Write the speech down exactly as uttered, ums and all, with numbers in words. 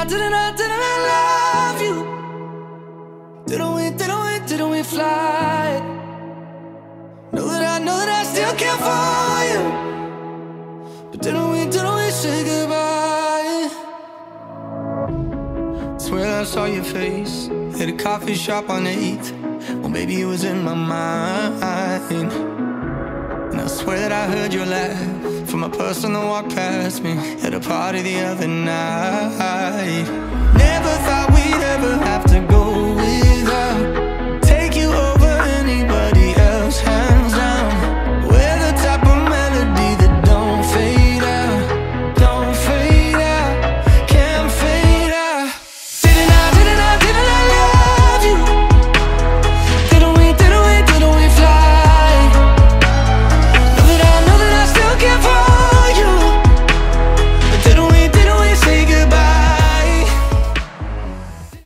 didn't I, didn't I love you? Didn't we, didn't we, didn't we fly? Know that I, know that I still care for you, but didn't we, didn't we say goodbye? Swear I saw your face at a coffee shop on eighth. Well, maybe it was in my mind. And I swear that I heard your laugh from a person that walked past me at a party the other night. Never thought we'd ever have to go